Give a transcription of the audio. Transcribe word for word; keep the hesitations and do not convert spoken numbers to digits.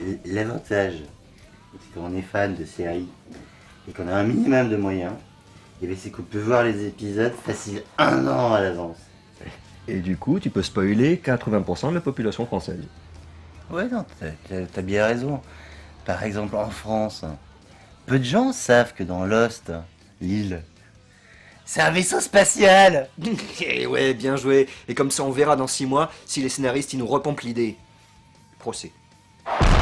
L'avantage, c'est qu'on est fan de séries et qu'on a un minimum de moyens, et bien c'est qu'on peut voir les épisodes facile un an à l'avance. Et du coup, tu peux spoiler quatre-vingts pour cent de la population française. Ouais, non, t'as, t'as bien raison. Par exemple, en France, peu de gens savent que dans Lost, l'île, c'est un vaisseau spatial. Et ouais, bien joué. Et comme ça, on verra dans six mois si les scénaristes ils nous repompent l'idée. Procès.